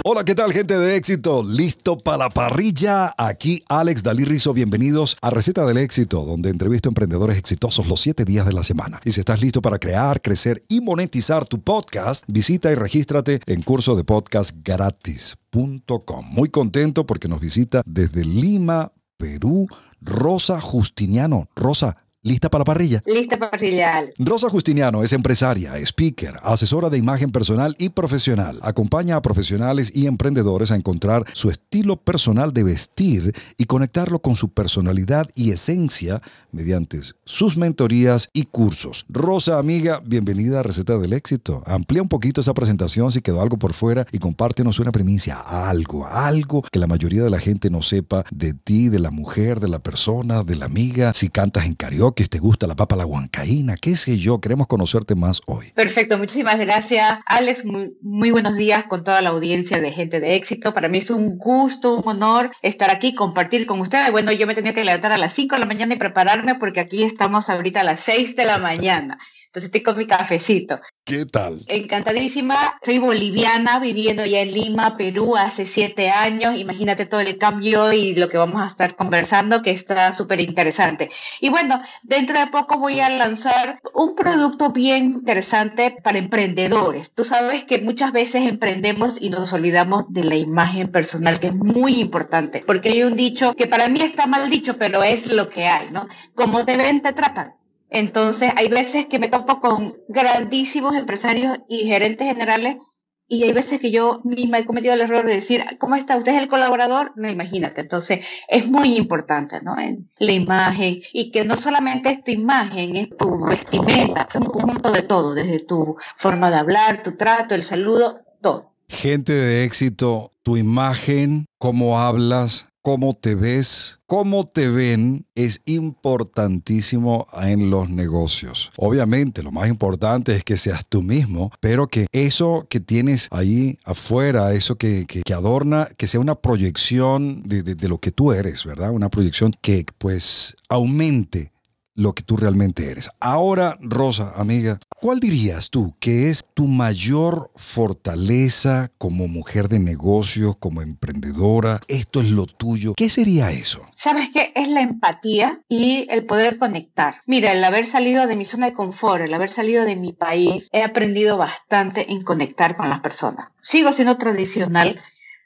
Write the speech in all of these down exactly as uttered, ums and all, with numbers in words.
Hola, ¿qué tal, gente de éxito? ¿Listo para la parrilla? Aquí Alex Dalí Rizzo. Bienvenidos a Receta del Éxito, donde entrevisto a emprendedores exitosos los siete días de la semana. Y si estás listo para crear, crecer y monetizar tu podcast, visita y regístrate en curso de podcast gratis punto com. Muy contento porque nos visita desde Lima, Perú, Rosa Justiniano. Rosa, ¿lista para la parrilla? Lista para parrilla. Rosa Justiniano es empresaria, speaker, asesora de imagen personal y profesional. Acompaña a profesionales y emprendedores a encontrar su estilo personal de vestir y conectarlo con su personalidad y esencia mediante sus mentorías y cursos. Rosa, amiga, bienvenida a Receta del Éxito. Amplía un poquito esa presentación si quedó algo por fuera y compártenos una primicia, algo, algo que la mayoría de la gente no sepa de ti, de la mujer, de la persona, de la amiga, si cantas en karaoke, te gusta la papa a la huancaína, qué sé yo, queremos conocerte más hoy. Perfecto, muchísimas gracias, Alex. Muy, muy buenos días con toda la audiencia de Gente de Éxito. Para mí es un gusto, un honor estar aquí, compartir con ustedes. Bueno, yo me tenía que levantar a las cinco de la mañana y prepararme porque aquí estamos ahorita a las seis de la mañana. Entonces estoy con mi cafecito. ¿Qué tal? Encantadísima. Soy boliviana, viviendo ya en Lima, Perú, hace siete años. Imagínate todo el cambio y lo que vamos a estar conversando, que está súper interesante. Y bueno, dentro de poco voy a lanzar un producto bien interesante para emprendedores. Tú sabes que muchas veces emprendemos y nos olvidamos de la imagen personal, que es muy importante. Porque hay un dicho que para mí está mal dicho, pero es lo que hay, ¿no? Como te ven, te tratan. Entonces, hay veces que me topo con grandísimos empresarios y gerentes generales y hay veces que yo misma he cometido el error de decir, ¿cómo está? ¿Usted es el colaborador? No, imagínate. Entonces, es muy importante, ¿no? En la imagen y que no solamente es tu imagen, es tu vestimenta, es un conjunto de todo, desde tu forma de hablar, tu trato, el saludo, todo. Gente de éxito, tu imagen, cómo hablas, cómo te ves, cómo te ven es importantísimo en los negocios. Obviamente, lo más importante es que seas tú mismo, pero que eso que tienes ahí afuera, eso que, que, que adorna, que sea una proyección de, de, de lo que tú eres, ¿verdad? Una proyección que pues aumente lo que tú realmente eres. Ahora, Rosa, amiga, ¿cuál dirías tú que es tu mayor fortaleza como mujer de negocios, como emprendedora? Esto es lo tuyo. ¿Qué sería eso? ¿Sabes qué? Es la empatía y el poder conectar. Mira, el haber salido de mi zona de confort, el haber salido de mi país, he aprendido bastante en conectar con las personas. Sigo siendo tradicional,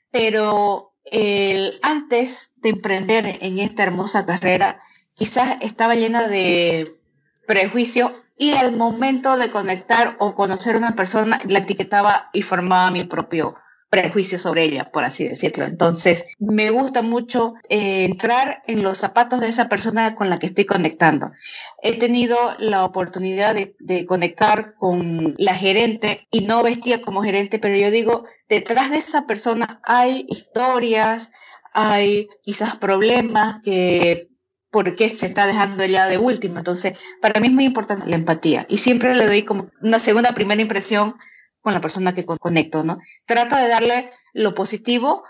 pero el, antes de emprender en esta hermosa carrera, quizás estaba llena de prejuicio y al momento de conectar o conocer a una persona, la etiquetaba y formaba mi propio prejuicio sobre ella, por así decirlo. Entonces, me gusta mucho eh, entrar en los zapatos de esa persona con la que estoy conectando. He tenido la oportunidad de, de conectar con la gerente y no vestía como gerente, pero yo digo, detrás de esa persona hay historias, hay quizás problemas que por qué se está dejando ya de último. Entonces, para mí es muy importante la empatía y siempre le doy como una segunda, primera impresión con la persona que conecto, ¿no? Trato de darle lo positivo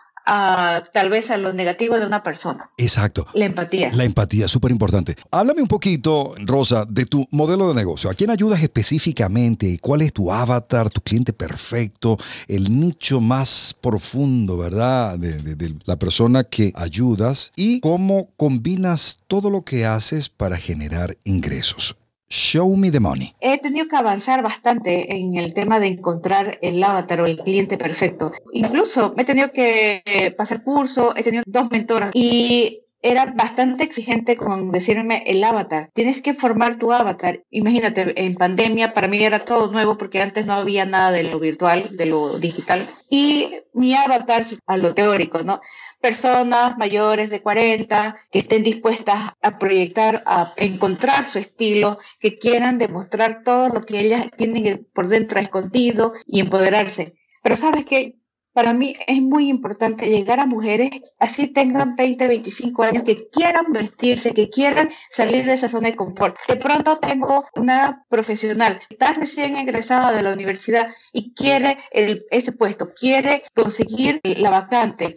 a tal vez a lo negativo de una persona. Exacto. La empatía. La empatía, súper importante. Háblame un poquito, Rosa, de tu modelo de negocio. ¿A quién ayudas específicamente? ¿Cuál es tu avatar, tu cliente perfecto, el nicho más profundo, ¿verdad? De, de, de la persona que ayudas y cómo combinas todo lo que haces para generar ingresos. Show me the money. He tenido que avanzar bastante en el tema de encontrar el avatar o el cliente perfecto. Incluso he tenido que pasar curso, he tenido dos mentoras y era bastante exigente con decirme el avatar. Tienes que formar tu avatar. Imagínate, en pandemia para mí era todo nuevo porque antes no había nada de lo virtual, de lo digital. Y mi avatar a lo teórico, ¿no? Personas mayores de cuarenta que estén dispuestas a proyectar, a encontrar su estilo, que quieran demostrar todo lo que ellas tienen por dentro escondido y empoderarse. Pero ¿sabes qué? Para mí es muy importante llegar a mujeres, así tengan veinte, veinticinco años, que quieran vestirse, que quieran salir de esa zona de confort. De pronto tengo una profesional, está recién egresada de la universidad y quiere el, ese puesto, quiere conseguir la vacante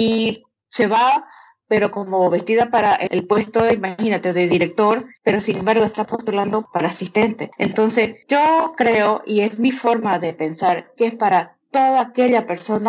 y se va, pero como vestida para el puesto, imagínate, de director, pero sin embargo está postulando para asistente. Entonces yo creo, y es mi forma de pensar, que es para toda aquella persona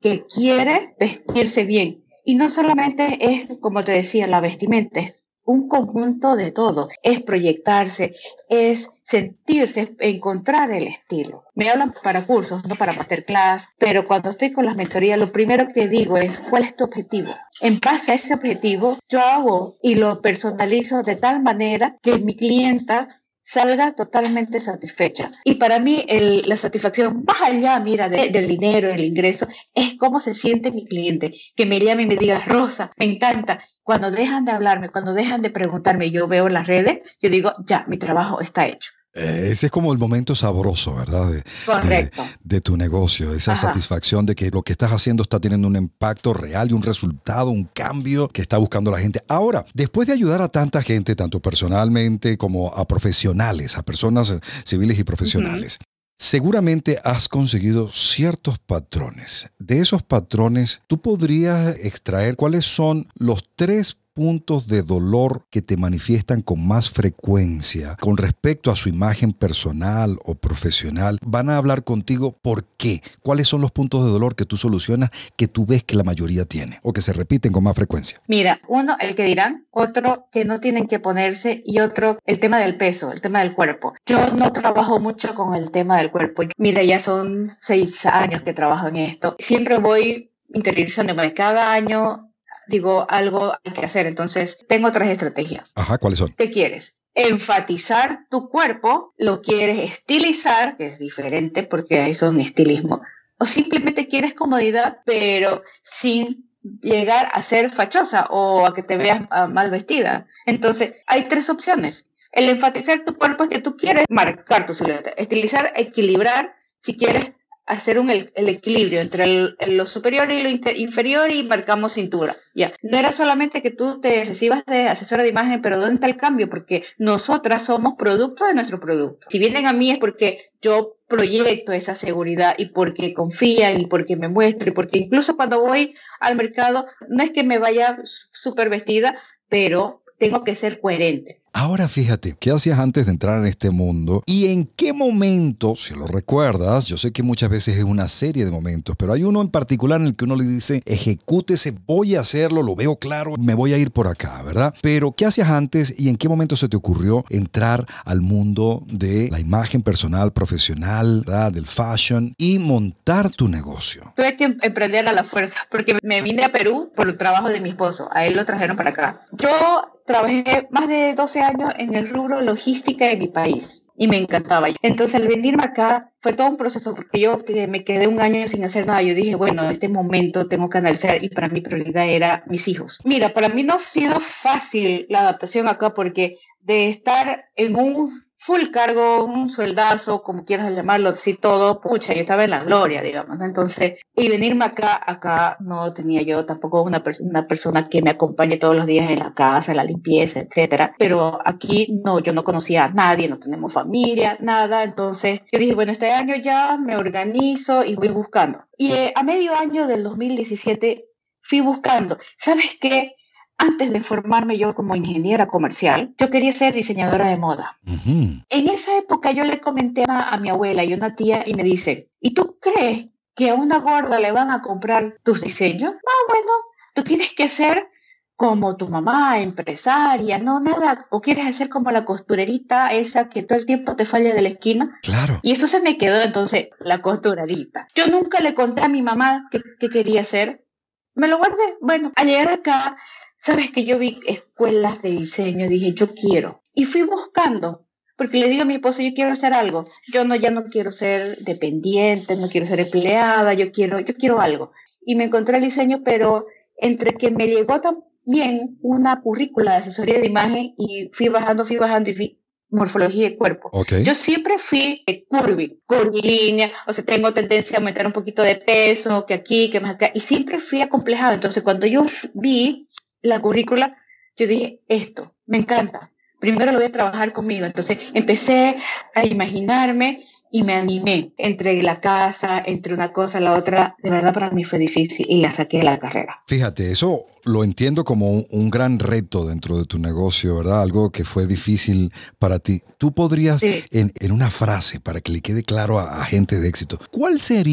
que quiere vestirse bien. Y no solamente es, como te decía, la vestimenta, es un conjunto de todo. Es proyectarse, es sentirse, encontrar el estilo. Me hablan para cursos, no para masterclass, pero cuando estoy con las mentorías, lo primero que digo es, ¿cuál es tu objetivo? En base a ese objetivo, yo hago y lo personalizo de tal manera que mi clienta salga totalmente satisfecha. Y para mí el, la satisfacción, más allá, mira, de, del dinero, del ingreso, es cómo se siente mi cliente, que me llame y me diga, Rosa, me encanta. Cuando dejan de hablarme, cuando dejan de preguntarme, yo veo en las redes, yo digo, ya, mi trabajo está hecho. Eh, ese es como el momento sabroso, ¿verdad? De, Correcto. De, de tu negocio, esa Ajá. satisfacción de que lo que estás haciendo está teniendo un impacto real y un resultado, un cambio que está buscando la gente. Ahora, después de ayudar a tanta gente, tanto personalmente como a profesionales, a personas civiles y profesionales, uh-huh. seguramente has conseguido ciertos patrones. De esos patrones, tú podrías extraer cuáles son los tres puntos de dolor que te manifiestan con más frecuencia con respecto a su imagen personal o profesional. Van a hablar contigo por qué. ¿Cuáles son los puntos de dolor que tú solucionas que tú ves que la mayoría tiene o que se repiten con más frecuencia? Mira, uno, el que dirán, otro que no tienen que ponerse y otro, el tema del peso, el tema del cuerpo. Yo no trabajo mucho con el tema del cuerpo. Mira, ya son seis años que trabajo en esto. Siempre voy interiorizándome cada año. Digo, algo hay que hacer. Entonces, tengo tres estrategias. Ajá, ¿cuáles son? ¿Qué quieres? Enfatizar tu cuerpo, lo quieres estilizar, que es diferente porque ahí son estilismo, o simplemente quieres comodidad, pero sin llegar a ser fachosa o a que te veas uh, mal vestida. Entonces, hay tres opciones. El enfatizar tu cuerpo es que tú quieres marcar tu silueta. Estilizar, equilibrar, si quieres hacer un, el, el equilibrio entre el, el, lo superior y lo inter, inferior y marcamos cintura. Ya. No era solamente que tú te recibas de asesora de imagen, pero ¿dónde está el cambio? Porque nosotras somos producto de nuestro producto. Si vienen a mí es porque yo proyecto esa seguridad y porque confían y porque me muestro y porque incluso cuando voy al mercado no es que me vaya súper vestida, pero tengo que ser coherente. Ahora fíjate, ¿qué hacías antes de entrar en este mundo? ¿Y en qué momento, si lo recuerdas, yo sé que muchas veces es una serie de momentos, pero hay uno en particular en el que uno le dice, ejecútese, voy a hacerlo, lo veo claro, me voy a ir por acá, ¿verdad? Pero ¿qué hacías antes y en qué momento se te ocurrió entrar al mundo de la imagen personal, profesional, ¿verdad? Del fashion y montar tu negocio? Tuve que emprender a la fuerza porque me vine a Perú por el trabajo de mi esposo, a él lo trajeron para acá. Yo trabajé más de doce años en el rubro logística de mi país y me encantaba. Entonces, al venirme acá fue todo un proceso porque yo que me quedé un año sin hacer nada. Yo dije, bueno, en este momento tengo que analizar y para mí prioridad era mis hijos. Mira, para mí no ha sido fácil la adaptación acá porque de estar en un full cargo, un sueldazo, como quieras llamarlo, así todo, pucha, yo estaba en la gloria, digamos, ¿no? Entonces, y venirme acá, acá no tenía yo tampoco una, pers- una persona que me acompañe todos los días en la casa, en la limpieza, etcétera, pero aquí no, yo no conocía a nadie, no tenemos familia, nada, entonces yo dije, bueno, este año ya me organizo y voy buscando. Y eh, a medio año del dos mil diecisiete fui buscando, ¿sabes qué? Antes de formarme yo como ingeniera comercial, yo quería ser diseñadora de moda. Uh-huh. En esa época yo le comenté a, a mi abuela y una tía y me dice, ¿y tú crees que a una gorda le van a comprar tus diseños? No, bueno, tú tienes que ser como tu mamá, empresaria, no nada, o quieres hacer como la costurerita esa que todo el tiempo te falla de la esquina. Claro. Y eso se me quedó entonces, la costurerita. Yo nunca le conté a mi mamá qué, qué quería hacer. Me lo guardé. Bueno, al llegar acá, sabes que yo vi escuelas de diseño, dije, yo quiero. Y fui buscando, porque le digo a mi esposo, yo quiero hacer algo. Yo no, ya no quiero ser dependiente, no quiero ser empleada, yo quiero, yo quiero algo. Y me encontré el diseño, pero entre que me llegó también una currícula de asesoría de imagen y fui bajando, fui bajando y fui morfología de cuerpo. Okay. Yo siempre fui curvy, curvilínea, o sea, tengo tendencia a aumentar un poquito de peso, que aquí, que más acá, y siempre fui acomplejada. Entonces, cuando yo vi la currícula, yo dije, esto, me encanta, primero lo voy a trabajar conmigo. Entonces empecé a imaginarme y me animé entre la casa, entre una cosa y la otra. De verdad para mí fue difícil y la saqué de la carrera. Fíjate, eso lo entiendo como un, un gran reto dentro de tu negocio, ¿verdad? Algo que fue difícil para ti. Tú podrías, sí. en, en una frase, para que le quede claro a, a gente de éxito, ¿cuál sería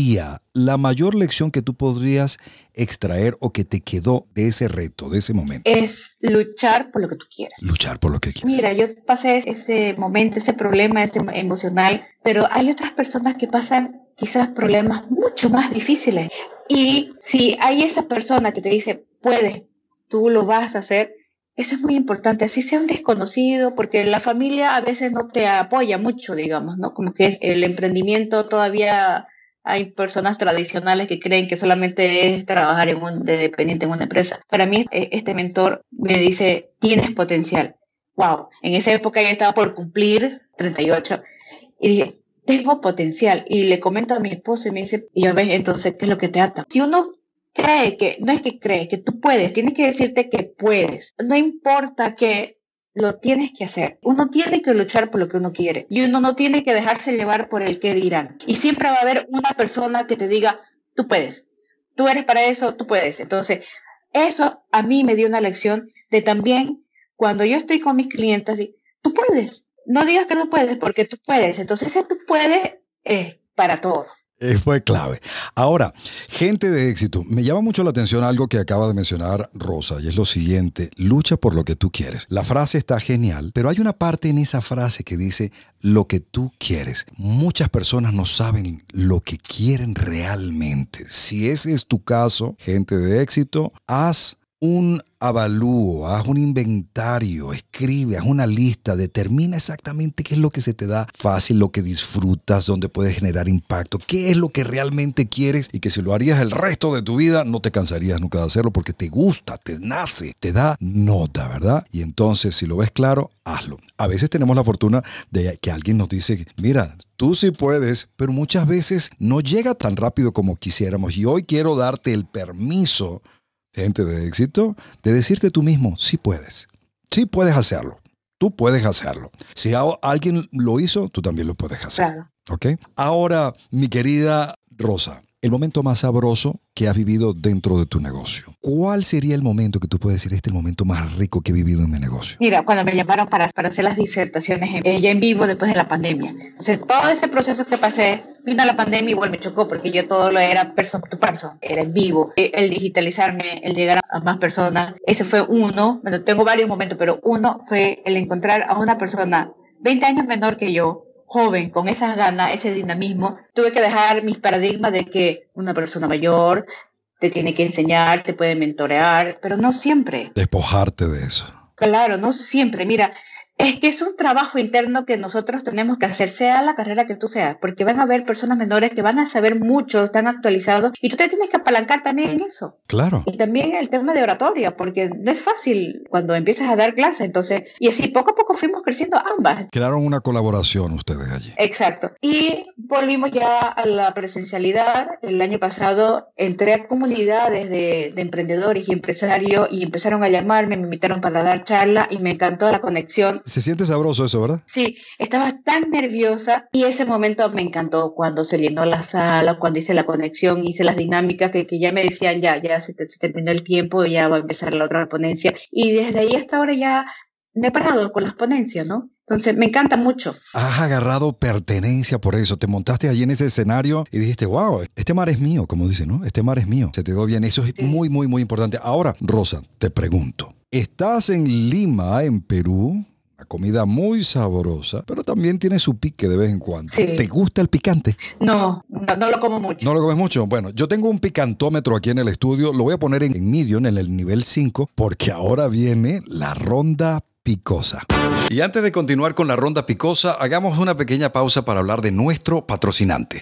la mayor lección que tú podrías extraer o que te quedó de ese reto, de ese momento? Es luchar por lo que tú quieres. Luchar por lo que quieres. Mira, yo pasé ese momento, ese problema, ese emocional, pero hay otras personas que pasan quizás problemas mucho más difíciles. Y si hay esa persona que te dice, puedes, tú lo vas a hacer, eso es muy importante, así sea un desconocido, porque la familia a veces no te apoya mucho, digamos, ¿no? Como que es el emprendimiento todavía... Hay personas tradicionales que creen que solamente es trabajar en un, de dependiente en una empresa. Para mí, este mentor me dice, tienes potencial. Wow, en esa época yo estaba por cumplir treinta y ocho y dije, tengo potencial. Y le comento a mi esposo y me dice, y ya ves, entonces, ¿qué es lo que te ata? Si uno cree que, no es que crees, que tú puedes, tienes que decirte que puedes. No importa que lo tienes que hacer. Uno tiene que luchar por lo que uno quiere y uno no tiene que dejarse llevar por el qué dirán. Y siempre va a haber una persona que te diga, tú puedes, tú eres para eso, tú puedes. Entonces, eso a mí me dio una lección de también cuando yo estoy con mis clientes, tú puedes. No digas que no puedes porque tú puedes. Entonces, ese tú puedes es para todo. Eh, fue clave. Ahora, gente de éxito, me llama mucho la atención algo que acaba de mencionar Rosa, y es lo siguiente: lucha por lo que tú quieres. La frase está genial, pero hay una parte en esa frase que dice lo que tú quieres. Muchas personas no saben lo que quieren realmente. Si ese es tu caso, gente de éxito, haz un avalúo, haz un inventario, escribe, haz una lista, determina exactamente qué es lo que se te da fácil, lo que disfrutas, dónde puedes generar impacto, qué es lo que realmente quieres y que si lo harías el resto de tu vida no te cansarías nunca de hacerlo porque te gusta, te nace, te da nota, ¿verdad? Y entonces si lo ves claro, hazlo. A veces tenemos la fortuna de que alguien nos dice, mira, tú sí puedes, pero muchas veces no llega tan rápido como quisiéramos y hoy quiero darte el permiso, gente de éxito, de decirte tú mismo, sí puedes, sí puedes hacerlo, tú puedes hacerlo. Si alguien lo hizo, tú también lo puedes hacer. Claro. ¿Ok? Ahora, mi querida Rosa, el momento más sabroso que has vivido dentro de tu negocio. ¿Cuál sería el momento que tú puedes decir, este es el momento más rico que he vivido en mi negocio? Mira, cuando me llamaron para, para hacer las disertaciones en, ya en vivo después de la pandemia. Entonces, todo ese proceso que pasé, vino la pandemia y igual me chocó porque yo todo lo era person to person, era en vivo. El digitalizarme, el llegar a más personas, ese fue uno. Bueno, tengo varios momentos, pero uno fue el encontrar a una persona veinte años menor que yo, joven, con esas ganas, ese dinamismo. Tuve que dejar mis paradigmas de que una persona mayor te tiene que enseñar, te puede mentorear, pero no siempre. Despojarte de eso. Claro, no siempre. Mira, es que es un trabajo interno que nosotros tenemos que hacer, sea la carrera que tú seas, porque van a haber personas menores que van a saber mucho, están actualizados, y tú te tienes que apalancar también en eso. Claro. Y también el tema de oratoria, porque no es fácil cuando empiezas a dar clases, entonces, y así poco a poco fuimos creciendo ambas. Crearon una colaboración ustedes allí. Exacto. Y volvimos ya a la presencialidad. El año pasado entré a comunidades de, de emprendedores y empresarios y empezaron a llamarme, me invitaron para dar charla y me encantó la conexión. Se siente sabroso eso, ¿verdad? Sí, estaba tan nerviosa y ese momento me encantó cuando se llenó la sala, cuando hice la conexión, hice las dinámicas que, que ya me decían, ya, ya se, se terminó el tiempo, ya va a empezar la otra ponencia. Y desde ahí hasta ahora ya me he parado con las ponencias, ¿no? Entonces me encanta mucho. Has agarrado pertenencia por eso. Te montaste allí en ese escenario y dijiste, wow, este mar es mío, como dice, ¿no? Este mar es mío. Se te dio bien. Eso es sí. muy, muy, muy importante. Ahora, Rosa, te pregunto. Estás en Lima, en Perú. Una comida muy sabrosa, pero también tiene su pique de vez en cuando. Sí. ¿Te gusta el picante? No, no, no lo como mucho. ¿No lo comes mucho? Bueno, yo tengo un picantómetro aquí en el estudio. Lo voy a poner en, en medium, en el nivel cinco, porque ahora viene la ronda picosa. Y antes de continuar con la ronda picosa, hagamos una pequeña pausa para hablar de nuestro patrocinante.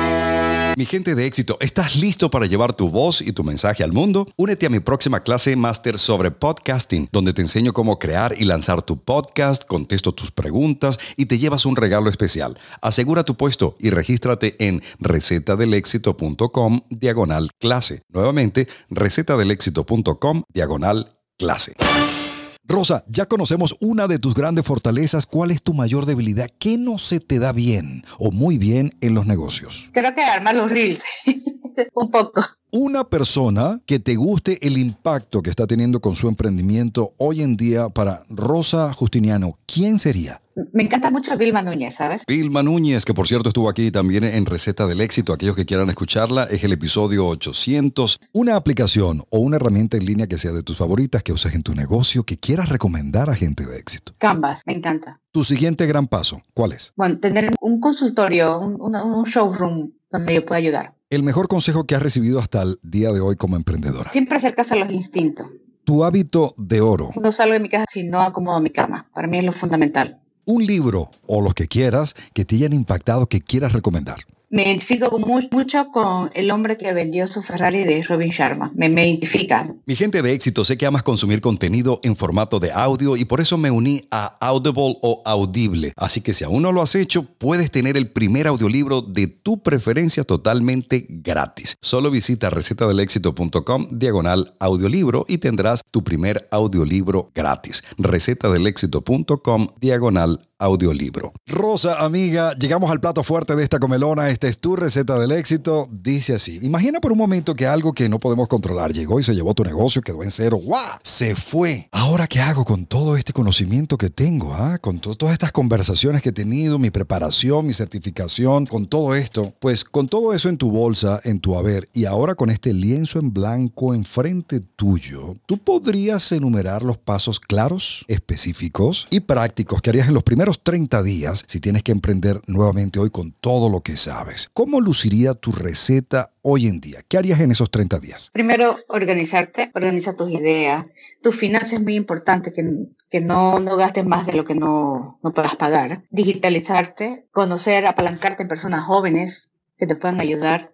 Mi gente de éxito, ¿estás listo para llevar tu voz y tu mensaje al mundo? Únete a mi próxima clase máster sobre podcasting, donde te enseño cómo crear y lanzar tu podcast, contesto tus preguntas y te llevas un regalo especial. Asegura tu puesto y regístrate en recetadelexito.com diagonal clase. Nuevamente, recetadelexito.com diagonal clase. Rosa, ya conocemos una de tus grandes fortalezas. ¿Cuál es tu mayor debilidad? ¿Qué no se te da bien o muy bien en los negocios? Creo que armar los reels, un poco. Una persona que te guste el impacto que está teniendo con su emprendimiento hoy en día para Rosa Justiniano, ¿quién sería? Me encanta mucho Vilma Núñez, ¿sabes? Vilma Núñez, que por cierto estuvo aquí también en Receta del Éxito. Aquellos que quieran escucharla, es el episodio ochocientos. Una aplicación o una herramienta en línea que sea de tus favoritas, que uses en tu negocio, que quieras recomendar a gente de éxito. Canvas, me encanta. Tu siguiente gran paso, ¿cuál es? Bueno, tener un consultorio, un, una, un showroom donde yo pueda ayudar. El mejor consejo que has recibido hasta el día de hoy como emprendedora. Siempre hacer caso a los instintos. Tu hábito de oro. No salgo de mi casa si no acomodo mi cama. Para mí es lo fundamental. Un libro o los que quieras que te hayan impactado, que quieras recomendar. Me identifico mu- mucho con el hombre que vendió su Ferrari de Robin Sharma. Me, me identifica. Mi gente de éxito, sé que amas consumir contenido en formato de audio y por eso me uní a Audible o Audible. Así que si aún no lo has hecho, puedes tener el primer audiolibro de tu preferencia totalmente gratis. Solo visita recetadelexito.com diagonal audiolibro y tendrás tu primer audiolibro gratis. recetadelexito.com diagonal audiolibro. Rosa, amiga, llegamos al plato fuerte de esta comelona. Esta es tu receta del éxito. Dice así: imagina por un momento que algo que no podemos controlar llegó y se llevó tu negocio, quedó en cero. ¡Guau! Se fue. ¿Ahora qué hago con todo este conocimiento que tengo? ¿Ah? Con to- todas estas conversaciones que he tenido, mi preparación, mi certificación, con todo esto. Pues con todo eso en tu bolsa, en tu haber, y ahora con este lienzo en blanco enfrente tuyo, ¿tú podrías enumerar los pasos claros, específicos y prácticos que harías en los primeros treinta días si tienes que emprender nuevamente hoy con todo lo que sabes? ¿Cómo luciría tu receta hoy en día? ¿Qué harías en esos treinta días? Primero, organizarte. Organiza tus ideas. Tus finanzas es muy importante que, que no, no gastes más de lo que no, no puedas pagar. Digitalizarte. Conocer, apalancarte en personas jóvenes que te puedan ayudar.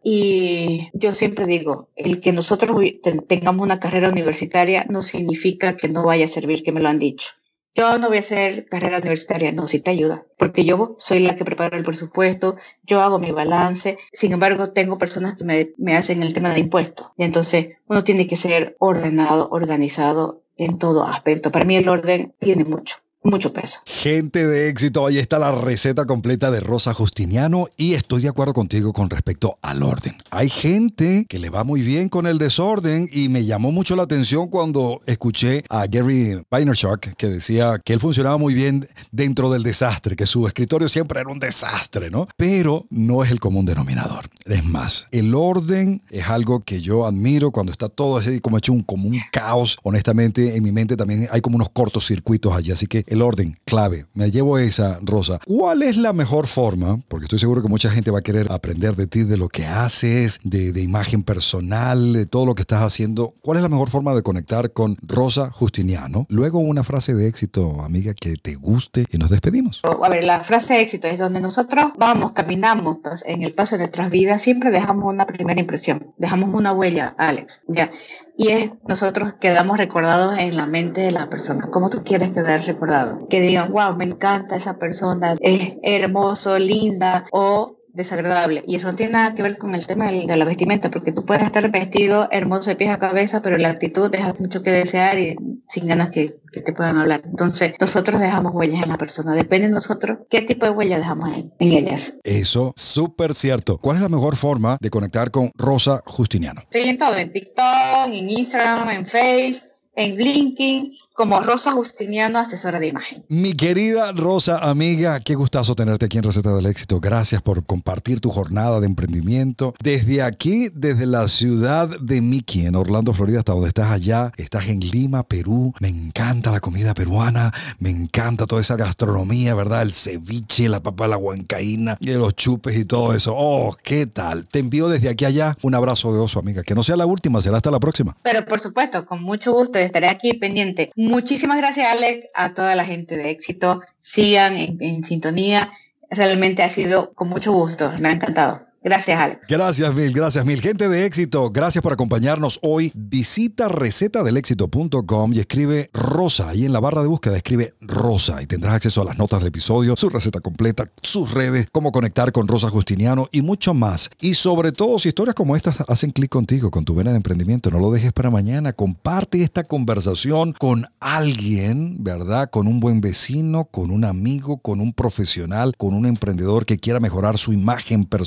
Y yo siempre digo, el que nosotros te- tengamos una carrera universitaria no significa que no vaya a servir, que me lo han dicho. Yo no voy a hacer carrera universitaria, no, sí te ayuda, porque yo soy la que prepara el presupuesto, yo hago mi balance, sin embargo tengo personas que me, me hacen el tema de impuestos, y entonces uno tiene que ser ordenado, organizado en todo aspecto. Para mí el orden tiene mucho, mucho peso. Gente de éxito, ahí está la receta completa de Rosa Justiniano y estoy de acuerdo contigo con respecto al orden. Hay gente que le va muy bien con el desorden y me llamó mucho la atención cuando escuché a Gary Vaynerchuk que decía que él funcionaba muy bien dentro del desastre, que su escritorio siempre era un desastre, ¿no? Pero no es el común denominador. Es más, el orden es algo que yo admiro cuando está todo así como hecho un, como un caos. Honestamente, en mi mente también hay como unos cortocircuitos allí, así que el orden, clave. Me llevo esa, Rosa. ¿Cuál es la mejor forma? Porque estoy seguro que mucha gente va a querer aprender de ti, de lo que haces, de, de imagen personal, de todo lo que estás haciendo. ¿Cuál es la mejor forma de conectar con Rosa Justiniano? Luego una frase de éxito, amiga, que te guste y nos despedimos. A ver, la frase de éxito es donde nosotros vamos, caminamos pues, en el paso de nuestras vidas, siempre dejamos una primera impresión, dejamos una huella, Alex, ya. Y es, nosotros quedamos recordados en la mente de la persona. ¿Cómo tú quieres quedar recordado? Que digan, wow, me encanta esa persona, es hermoso, linda o desagradable. Y eso no tiene nada que ver con el tema del- de la vestimenta, porque tú puedes estar vestido hermoso de pies a cabeza, pero la actitud deja mucho que desear y sin ganas que, que te puedan hablar. Entonces, nosotros dejamos huellas en la persona. Depende de nosotros qué tipo de huella dejamos en, en ellas. Eso, súper cierto. ¿Cuál es la mejor forma de conectar con Rosa Justiniano? Estoy en todo, en TikTok, en Instagram, en Face, en LinkedIn, como Rosa Justiniano, asesora de imagen. Mi querida Rosa, amiga, qué gustazo tenerte aquí en Receta del Éxito. Gracias por compartir tu jornada de emprendimiento. Desde aquí, desde la ciudad de Mickey, en Orlando, Florida, hasta donde estás allá, estás en Lima, Perú. Me encanta la comida peruana, me encanta toda esa gastronomía, ¿verdad? El ceviche, la papa a la huancaína, y los chupes y todo eso. Oh, ¿qué tal? Te envío desde aquí allá un abrazo de oso, amiga. Que no sea la última, será hasta la próxima. Pero por supuesto, con mucho gusto estaré aquí pendiente. Muchísimas gracias, Alex, a toda la gente de éxito. Sigan en, en sintonía. Realmente ha sido con mucho gusto. Me ha encantado. Gracias, Alex. Gracias mil, gracias mil. Gente de éxito, gracias por acompañarnos hoy. Visita receta del éxito punto com y escribe Rosa. Ahí en la barra de búsqueda escribe Rosa y tendrás acceso a las notas del episodio, su receta completa, sus redes, cómo conectar con Rosa Justiniano y mucho más. Y sobre todo, si historias como estas hacen clic contigo, con tu vena de emprendimiento, no lo dejes para mañana. Comparte esta conversación con alguien, ¿verdad? Con un buen vecino, con un amigo, con un profesional, con un emprendedor que quiera mejorar su imagen personal,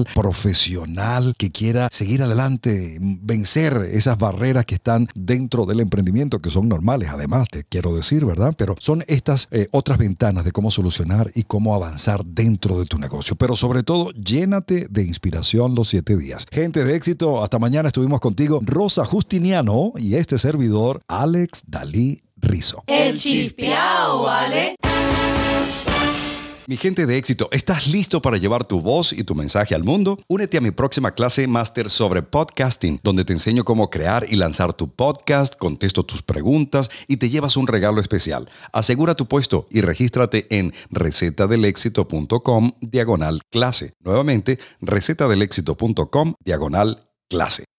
empresarial, profesional, que quiera seguir adelante, vencer esas barreras que están dentro del emprendimiento, que son normales, además, te quiero decir, ¿verdad? Pero son estas eh, otras ventanas de cómo solucionar y cómo avanzar dentro de tu negocio. Pero sobre todo, llénate de inspiración los siete días. Gente de éxito, hasta mañana. Estuvimos contigo, Rosa Justiniano, y este servidor, Alex Dalí Rizo. El Chispiao, ¿vale? Mi gente de éxito, ¿estás listo para llevar tu voz y tu mensaje al mundo? Únete a mi próxima clase máster sobre podcasting, donde te enseño cómo crear y lanzar tu podcast, contesto tus preguntas y te llevas un regalo especial. Asegura tu puesto y regístrate en recetadelexito.com diagonal clase. Nuevamente, recetadelexito.com diagonal clase.